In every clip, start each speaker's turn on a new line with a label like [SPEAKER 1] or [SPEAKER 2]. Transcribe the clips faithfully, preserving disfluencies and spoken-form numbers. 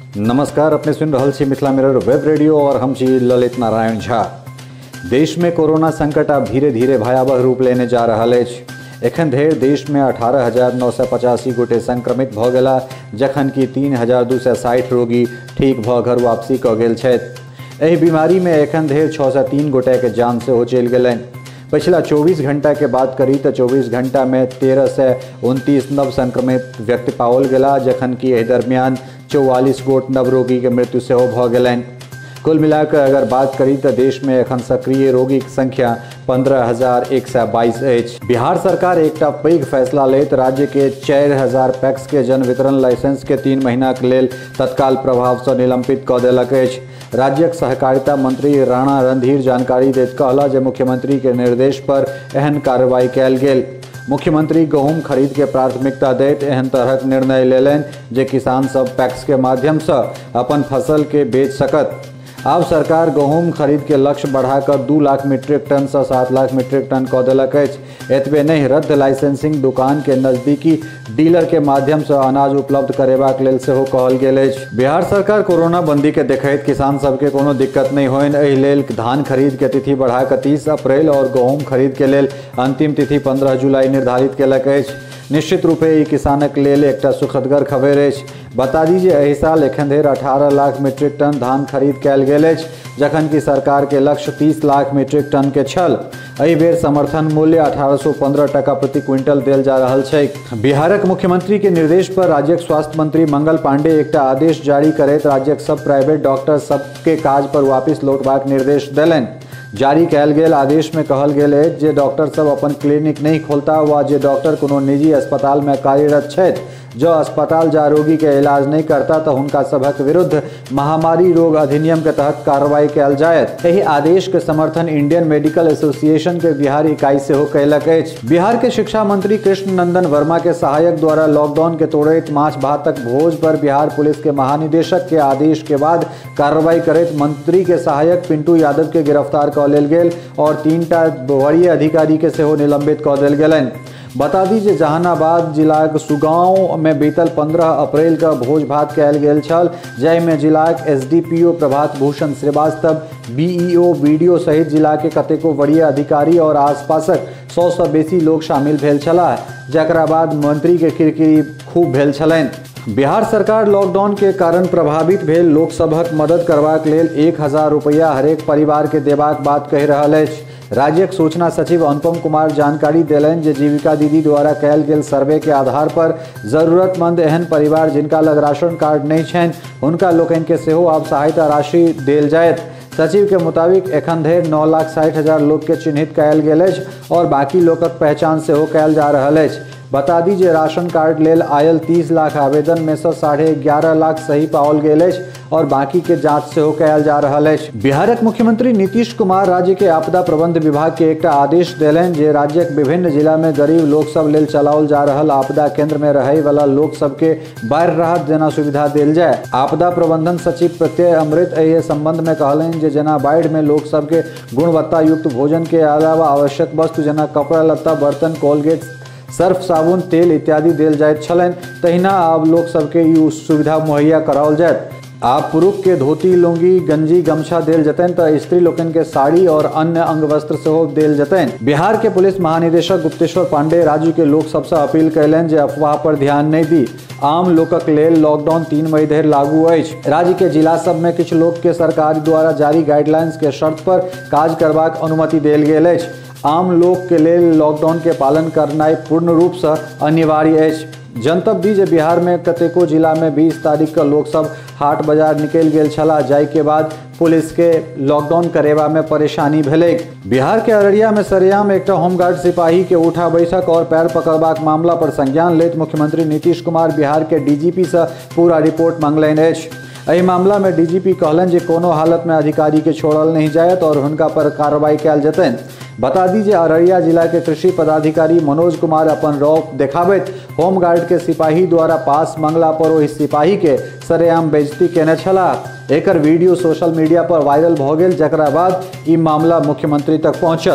[SPEAKER 1] नमस्कार, अपने सुन रहल छी मिथिला मिरर वेब रेडियो और हम छी ललित नारायण झा। देश में कोरोना संकट अब धीरे धीरे भयावह रूप लेने जा रहल अछि। एखन धरि देश में अठारह हजार नौ सौ पचासी गोटे संक्रमित भऽ गेला, जखन कि तीन हजार दू सौ साठि रोगी ठीक भऽ घर वापसी कऽ गेल छथि। एहि बीमारी में एखन धरि छः सौ तीन गोटे के जान सेहो चलि गेलनि। पिछला चौबीस घंटा के बात करी तो चौबीस घंटा में तेरह सौ उनतीस नव संक्रमित व्यक्ति पाओल गेला, जखन कि एहि दरमियान चौवालीस गोट नव रोगी के मृत्यु सेहो भऽ गेलनि। कुल मिलाकर अगर बात करी तो देश में एखन सक्रिय रोगी की संख्या पंद्रह हजार एक सौ बाईस अछि। बिहार सरकार एकटा पैघ फैसला लैत राज्य के चारि हजार पैक्स के जन वितरण लाइसेंस के तीन महीना के लेल तत्काल प्रभाव से निलंबित कऽ देलक अछि। राज्यक सहकारिता मंत्री राणा रणधीर जानकारी दैत कहला जे मुख्यमंत्री के निर्देश पर एहन कार्रवाई कयल गेल। मुख्यमंत्री गहूम खरीद के प्राथमिकता दैत एहन तरहक निर्णय लेलनि जे किसान सब पैक्स के माध्यम से अपन फसल के बेच सकत। आब सरकार गहूम खरीद के लक्ष्य बढ़ाकर दू लाख मीट्रिक टन से सात लाख मीट्रिक टन कऽ देलक अछि। एतबे नहीं, रद्द लाइसेंसिंग दुकान के नजदीकी डीलर के माध्यम से अनाज उपलब्ध करेबाक लेल सेहो कहल गेल अछि। बिहार सरकार कोरोना बंदी के देखैत किसान सबके कोनो दिक्कत नहीं होइन, एहि लेल धान खरीद के तिथि बढ़ा कऽ तीस अप्रैल और गहूम खरीद के लेल अंतिम तिथि पंद्रह जुलाई निर्धारित केलक अछि। निश्चित रूपे ई किसानक लेल एकटा सुखदगर खबर अछि। बता दी जे एहि साल एखन धरि अठारह लाख मीट्रिक टन धान खरीद कयल गेल अछि, जखन कि सरकार के लक्ष्य तीस लाख मीट्रिक टन के छल। एहि बेर समर्थन मूल्य अठारह सौ पंद्रह टका प्रति क्विंटल देल जा रहल छै। बिहारक मुख्यमंत्री के निर्देश पर राज्यक स्वास्थ्य मंत्री मंगल पांडे एकटा आदेश जारी करैत राज्यक सब प्राइवेट डॉक्टर सबके काज पर वापस लौटबाक निर्देश देलनि। जारी कयल गेल आदेश में कहल गेल अछि जे डॉक्टर सब अपन क्लिनिक नहीं खोलता वा जे डॉक्टर कोनो निजी अस्पताल में कार्यरत छथि, जो अस्पताल जा रोगी के इलाज नहीं करता तो उनका सभक विरुद्ध महामारी रोग अधिनियम के तहत कार्रवाई कयल जायत। एहि आदेश के समर्थन इंडियन मेडिकल एसोसिएशन के बिहार इकाई सेहो कयलक अछि। बिहार के शिक्षा मंत्री कृष्ण नंदन वर्मा के सहायक द्वारा लॉकडाउन के तोड़ैत माछ भातक भोज पर बिहार पुलिस के महानिदेशक के आदेश के बाद कार्रवाई करैत मंत्री के सहायक पिंटू यादव के गिरफ्तार कऽ लेल गेल और तीनटा वरीय अधिकारी के सेहो निलंबित कऽ देल गेलनि। बता दी जे जहानाबाद जिलाक सुगांव में बीतल पंद्रह अप्रैल का भोज भात कयल गेल छल, जाहिमे जिलाक SDPO Prabhat Bhushan Srivastava, BEO, BDO सहित जिला के कतेको वरीय अधिकारी और आसपासक सौ सँ बेसी लोग शामिल भेल छलाह, जकरा बाद मंत्री के किरकिरी खूब भेल छलनि। बिहार सरकार लॉकडाउन के कारण प्रभावित भेल लोक सभक मदद करबाक लेल एक हजार रुपया हरेक परिवार के देबाक बात कहि रहल अछि। राज्यक सूचना सचिव अनुपम कुमार जानकारी देलनि जे जीविका दीदी द्वारा कयल गेल सर्वे के आधार पर जरूरतमंद एहन परिवार जिनका लग राशन कार्ड नहीं छनि, हुनका लोकनि के सेहो आब सहायता राशि देल जायत। सचिव के मुताबिक एखन धरि नौ लाख साठि हजार लोग के चिन्हित कयल गेल अछि और बाकी लोकक पहचान सेहो कयल जा रहल अछि। बता दी जे राशन कार्ड लेल आयल तीस लाख आवेदन में से साढ़े ग्यारह लाख सही पाओल गेल अछि और बाकी के जांच सेहो कयल जा रहल अछि। बिहारक मुख्यमंत्री नीतीश कुमार राज्य के आपदा प्रबंध विभाग के एकटा आदेश देलनि जे राज्यक विभिन्न जिला में गरीब लोक सब लेल चलाओल जा रहल आपदा केंद्र में रहै वाला लोक सब के बाढ़ि राहत जेना सुविधा देल जाय। आपदा प्रबंधन सचिव प्रत्यय अमृत एहि संबंध में कहलनि जे जेना बाढ़ि में लोक सब के गुणवत्ता युक्त भोजन के अलावा आवश्यक वस्तु जेना कपड़ा लत्ता, बर्तन, कोलगेट, सर्फ, साबुन, तेल इत्यादि देल जाइत छलनि, तहिना आब लोक सबके ई सुविधा मुहैया कराओल जायत। आब पुरुष के धोती, लुंगी, गंजी, गमछा देल जतनि तो स्त्री लोकनि के साड़ी और अन्य अंग वस्त्र सेहो देल जतनि। बिहार के पुलिस महानिदेशक गुप्तेश्वर पांडे राज्य के लोक सबसे अपील कयलनि जे अफवाह पर ध्यान नहीं दी। आम लोकक लेल लॉकडाउन तीन मई धरि लागू अछि। राज्य के जिला सब में किछु लोक के सरकार द्वारा जारी गाइडलाइंस के शर्त पर काज करबाक अनुमति देल गेल अछि। आम लोक के लेल लॉकडाउन के पालन करनाइ पूर्ण रूप से अनिवार्य अछि। जनतब दी जे बिहार में कतेको जिला में बीस तारीख के लोक सब हाट बाजार निकलि गेल छला, जाय के बाद पुलिस के लॉकडाउन करेबा में परेशानी भेलै। बिहार के अररिया में सरेआम एकटा होमगार्ड सिपाही के उठा बैठक और पैर पकड़बाक मामला पर संज्ञान लैत मुख्यमंत्री नीतीश कुमार बिहार के डीजीपी से पूरा रिपोर्ट मांगलनि अछि। एहि मामला में डीजीपी कहलनि जे कोनो हालत में अधिकारी के छोड़ल नहीं जायत और हुनका पर कार्रवाई कयल जेतनि। बता दी जे अररिया जिला के कृषि पदाधिकारी मनोज कुमार अपन रौब देखाबैत होमगार्ड के सिपाही द्वारा पास मंगला पर ओहि सिपाही के सरेआम बेइज्जती केने छलाह। एकर वीडियो सोशल मीडिया पर वायरल भऽ गेल, जकरा बाद ई मामला मुख्यमंत्री तक पहुंचल।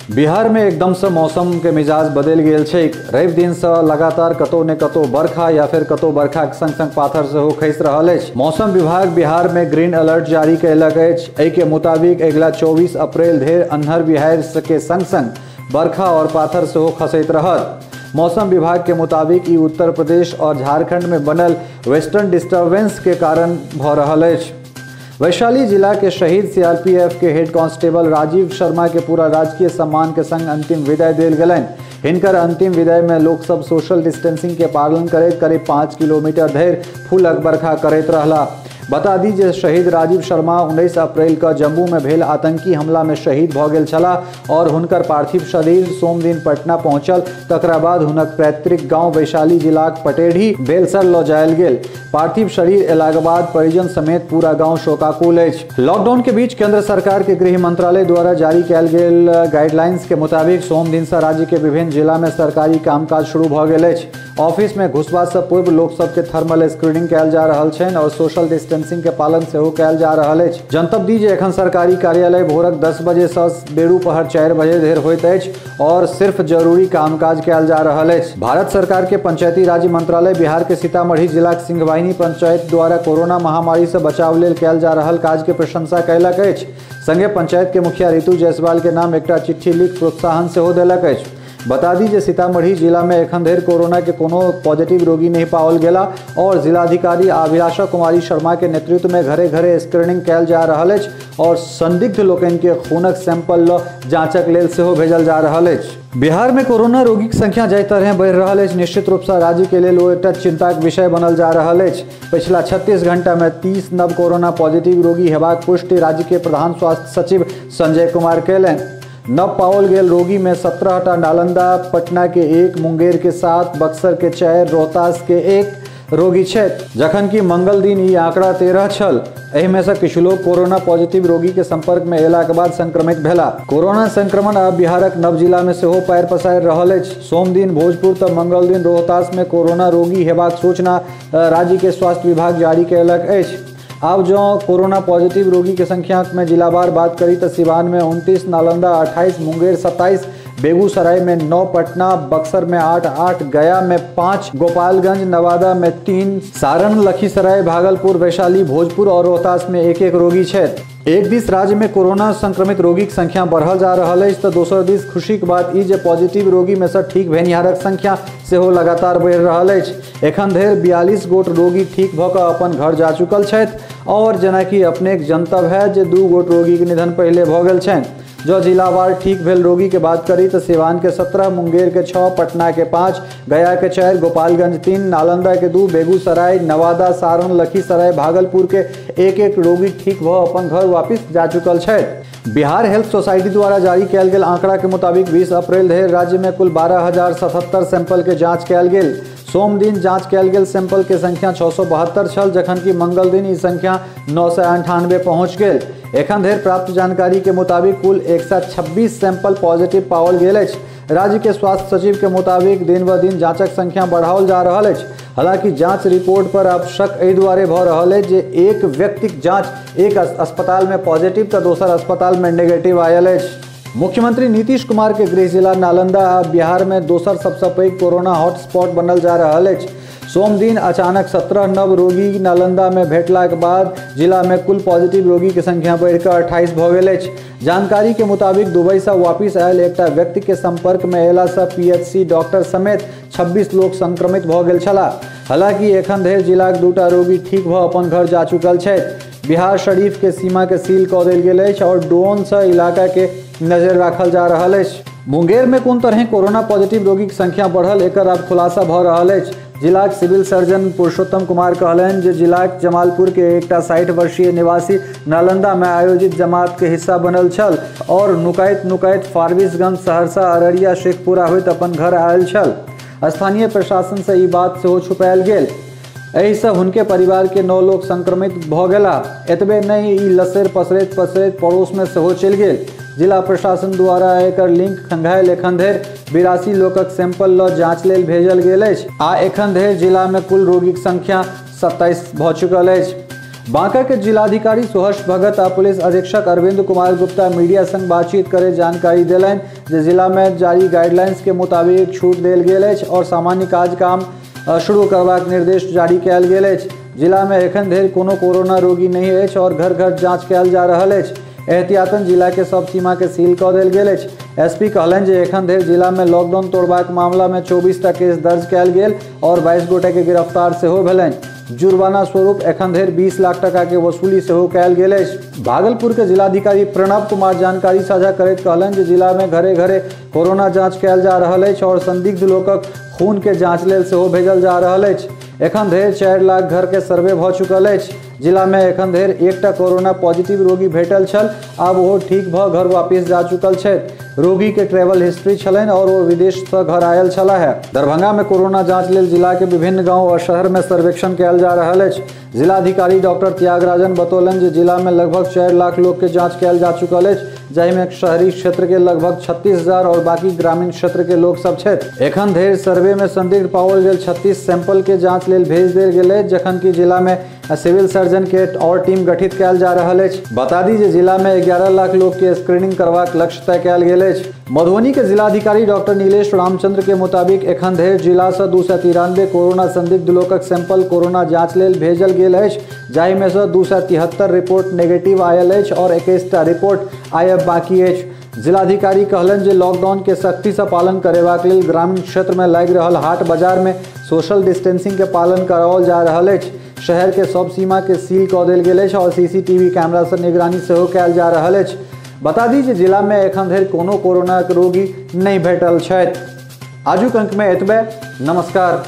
[SPEAKER 1] बिहार में एकदम से मौसम के मिजाज बदल गेल छै। रवि दिन से लगातार कतौ ने कतौ बरखा या फिर कतौ बरखा के संग संग पाथर से हो खसि रहल अछि। मौसम विभाग बिहार में ग्रीन अलर्ट जारी कयलक अछि। एहि के मुताबिक अगिला चौबीस अप्रैल धरि अन्हर बिहाड़ि के संग संग बरखा और पाथर से हो खसैत रहत। मौसम विभाग के मुताबिक ई उत्तर प्रदेश और झारखंड में बनल वेस्टर्न डिस्टर्बेंस के कारण भ रहल अछि। वैशाली जिला के शहीद सीआरपीएफ के हेड कांस्टेबल राजीव शर्मा के पूरा राजकीय सम्मान के संग अंतिम विदाई देल गेलनि। हिनकर अंतिम विदाई में लोक सब सोशल डिस्टेंसिंग के पालन करैत करीब पाँच किलोमीटर धरि फूलक बरखा करैत रहला। बता दी जे शहीद राजीव शर्मा उन्नीस अप्रैल का जम्मू में भेल आतंकी हमला में शहीद भ गेल छलाह और हुनकर पार्थिव शरीर सोम दिन पटना पहुंचल। तकरा बाद हुनक पैतृक गांव वैशाली जिलाक पटेढ़ी बेलसर ल जायल गेल। पार्थिव शरीर अयलाक बाद परिजन समेत पूरा गांव शोकाकुल अछि। लॉकडाउन के बीच केंद्र सरकार के गृह मंत्रालय द्वारा जारी कयल गेल गाइडलाइंस के मुताबिक सोम दिन से राज्य के विभिन्न जिला में सरकारी कामकाज शुरू भ गेल अछि। ऑफिस में घुसबा से पूर्व लोक सब के थर्मल स्क्रीनिंग कयल जा रहल छनि और सोशल डिस्टेंसिंग के पालन सेहो कयल जा रहल अछि। जनतब दी जे एखन सरकारी कार्यालय भोरक दस बजे से बेरू पहर चारि बजे धरि होइत अछि और सिर्फ जरूरी कामकाज कयल जा रहल अछि। भारत सरकार के पंचायती राज मंत्रालय बिहार के सीतामढ़ी जिला के सिंहवाहिनी पंचायत द्वारा कोरोना महामारी से बचाव लेल कयल जा रहल काज के प्रशंसा कयलक अछि। संगे पंचायत के मुखिया ऋतु जायसवाल के नाम एकटा चिट्ठी लिख प्रोत्साहन सेहो देलक अछि। बता दी जे सीतामढ़ी जिला में एखन धरि कोरोना के कोनो पॉजिटिव रोगी नहीं पाओल गेला और जिलाधिकारी अभिलाषा कुमारी शर्मा के नेतृत्व में घरे घरे स्क्रीनिंग कयल जा रहल अछि और संदिग्ध लोकनि के खूनक सैंपल ल जांचक लेल सेहो भेजल जा रहल अछि। बिहार में कोरोना रोगी की संख्या जाहि तरह बढ़ि रहल अछि, निश्चित रूप से राज्य के लेल ओ एकटा चिंताक विषय बनल जा रहल अछि। पिछला छत्तीस घंटा में तीस नव कोरोना पॉजिटिव रोगी हेबाक पुष्टि राज्य के प्रधान स्वास्थ्य सचिव संजय कुमार कयलनि। नव पाओल गेल रोगी में सत्रह टा नालंदा, पटना के एक, मुंगेर के सात, बक्सर के चारि, रोहतास के एक रोगी छथि, जखन कि मंगल दिन ई आंकड़ा तेरह छल। एहि में से किछु लोग कोरोना पॉजिटिव रोगी के संपर्क में अयला के बाद संक्रमित भेला। कोरोना संक्रमण अब बिहारक नव जिला में सेहो पैर पसारि रहल अछि। सोम दिन भोजपुर तऽ मंगल दिन रोहतास में कोरोना रोगी हेबाक सूचना राज्य के स्वास्थ्य विभाग जारी कयलक अछि। अब जो कोरोना पॉजिटिव रोगी के संख्या में जिलावार बात करी तो सिवान में उनतीस, नालंदा अट्ठाईस, मुंगेर सत्ताईस, बेगूसराय में नौ, पटना बक्सर में आठ आठ, गया में पाँच, गोपालगंज नवादा में तीन, सारण, लखीसराय, भागलपुर, वैशाली, भोजपुर और रोहतास में एक एक रोगी छथि। एक दिस राज्य में कोरोना संक्रमित रोगी की संख्या बढ़ल जा रहल अछि तो दोसर दिस खुशी के बात ई जे पॉजिटिव रोगी में से ठीक भेनिहारक संख्या सेहो लगातार बढ़ि रहल अछि। एखन धरि बियालीस गोट रोगी ठीक भऽ कऽ अपन घर जा चुकल छथि और जेनाकि अपने के जनतब है जे दू गोट रोगी के निधन पहले भऽ गेल छनि। जो जिलावार ठीक भेल रोगी के बात करी तो सिवान के सत्रह, मुंगेर के छः, पटना के पाँच, गया के चार, गोपालगंज तीन, नालंदा के दू, बेगूसराय, नवादा, सारण, लखीसराय, भागलपुर के एक एक रोगी ठीक भऽ अपन घर वापिस जा चुकल छथि। बिहार हेल्थ सोसाइटी द्वारा जारी कयल गेल आंकड़ा के मुताबिक बीस अप्रैल धरि राज्य में कुल बारह हजार सतहत्तर सैंपल के जाँच कयल गेल। सोम दिन जांच कयल गेल सैंपल के संख्या छः सौ बहत्तर छल, जखन कि मंगल दिन ई संख्या नौ सौ अंठानवे पहुँच गेल। एखन धरि प्राप्त जानकारी के मुताबिक कुल एक सौ छब्बीस सैंपल पॉजिटिव पाओल गेल अछि। राज्य के स्वास्थ्य सचिव के मुताबिक दिन ब दिन जांचक संख्या बढ़ाओल जा रहल अछि। हालांकि जांच रिपोर्ट पर अब शक एहि दुआरे भऽ रहल अछि जे एक व्यक्तिक जांच एक अस्पताल में पॉजिटिव तऽ दोसर अस्पताल में नेगेटिव आयल अछि। मुख्यमंत्री नीतीश कुमार के गृह जिला नालंदा अब बिहार में दोसर सबसे पैघ कोरोना हॉटस्पॉट बनल जा रहल अछि। सोम दिन अचानक सत्रह नव रोगी नालंदा में भेटला के बाद जिला में कुल पॉजिटिव रोगी के संख्या बढ़कर अट्ठाईस भऽ गेल अछि। जानकारी के मुताबिक दुबई से वापिस आयल एकटा व्यक्ति के संपर्क में अयला से पीएचसी डॉक्टर समेत छब्बीस लोग संक्रमित भऽ गेल छलाह। हालांकि एखन धरि जिलाक दूटा रोगी ठीक भऽ अपन घर जा चुकल छथि। बिहार शरीफ के सीमा के सील कऽ देल गेल अछि और ड्रोन से इलाका के नजर राखल जा रहल अछि। मुंगेर में कोन तरह कोरोना पॉजिटिव रोगी की संख्या बढ़ल एकर अब खुलासा भऽ रहल अछि। जिलाक सिविल सर्जन पुरुषोत्तम कुमार कहलनि जे जिलाक जमालपुर के एकटा साठि वर्षीय निवासी नालंदा में आयोजित जमात के हिस्सा बनल छल और नुकाइत नुकाइत फारबिसगंज, सहरसा, अररिया, शेखपुरा होइत अपन घर आयल छल। स्थानीय प्रशासन से ई बात सेहो छुपायल गेल। एहि से हुनके परिवार के नौ लोग संक्रमित भऽ गेला। एतबे नहीं ई लसैर पसरैत पसरैत पड़ोस में सेहो चलि गेल। जिला प्रशासन द्वारा एकर लिंक खंगायल एखन धरि बिरासी लोकक सैंपल ल जांच लेल भेजल गेल अछि आ एखन धरि जिला में कुल रोगीक संख्या सत्ताईस भऽ चुकल अछि। बांका के जिलाधिकारी सुहर्ष भगत आ पुलिस अधीक्षक अरविंद कुमार गुप्ता मीडिया संग बातचीत करे जानकारी दिलनि जे जिला में जारी गाइडलाइंस के मुताबिक छूट देल गेल अछि और सामान्य काज काम शुरू करबाक निर्देश जारी कयल गेल अछि। जिला में एखन धरि कोनो कोरोना रोगी नहीं अछि और घर घर जांच कयल जा रहल अछि। एहतियातन जिला के सब सीमा के सील कऽ देल गेल अछि। एसपी कहलनि जे एखन धरि जिला में लॉकडाउन तोड़बाक मामला में चौबीस टा केस दर्ज कयल गेल और बाईस गोटे के गिरफ्तार सेहो भेलनि। जुर्माना स्वरूप एखन धरि बीस लाख टका के वसूली सेहो कयल गेल अछि। भागलपुर के जिलाधिकारी प्रणव कुमार जानकारी साझा करैत कहलनि जे जिला में घरे घरे कोरोना जांच कयल जा रहल अछि और संदिग्ध लोकक खून के जांच लेल सेहो भेजल जा रहल अछि। एखन धरि चारि लाख घर के सर्वे भऽ चुकल अछि। जिला में एखन धरि एकटा कोरोना पॉजिटिव रोगी भेटल छल, आब ओ ठीक भऽ घर वापस जा चुकल छथि। रोगी के ट्रेवल हिस्ट्री छलनि और वो विदेश से घर आयल छला है। दरभंगा में कोरोना जांच लेल जिला के विभिन्न गांव और शहर में सर्वेक्षण कयल जा रहल अछि। जिलाधिकारी डॉक्टर त्यागराजन बतौलनि जे जिला में लगभग चारि लाख लोग के जांच कयल जा चुकल अछि, जाहि में शहरी क्षेत्र के लगभग छत्तीस हजार और बाकी ग्रामीण क्षेत्र के लोग सब छथि। एखन धरि सर्वे में संदिग्ध पाओल गेल छत्तीस सैंपल के जांच लेल भेज देल गेल अछि, जखन कि जिला में सिविल सर्जन के और टीम गठित कयल जा रहल अछि। बता दी जे जिला में ग्यारह लाख लोग के स्क्रीनिंग करबाक लक्ष्य तय कयल गेल अछि। मधुबनी के जिलाधिकारी डॉक्टर नीलेश रामचंद्र के मुताबिक एखन धरि जिला से दू सौ तिरानवे कोरोना संदिग्ध लोकक सैंपल कोरोना जांच लेल भेजल गेल अछि, जाहि में से दू सौ तिहत्तर रिपोर्ट नेगेटिव आयल अछि और इक्कीस टा रिपोर्ट आयब बाकी अछि। जिलाधिकारी कहलनि जे लॉकडाउन के सख्ती से पालन करेबाक लेल ग्रामीण क्षेत्र में लागि रहल हाट बाजार में सोशल डिस्टेंसिंग के पालन कराओल जा रहल अछि। शहर के सब सीमा के सील कऽ देल गेल अछि और सीसीटीवी कैमरा से निगरानी सेहो कयल जा रहल अछि। बता दी जे जिला में एखन धरि कोनो कोरोना रोगी नहीं भेटल छथि। आजुक अंक में एतबे। नमस्कार।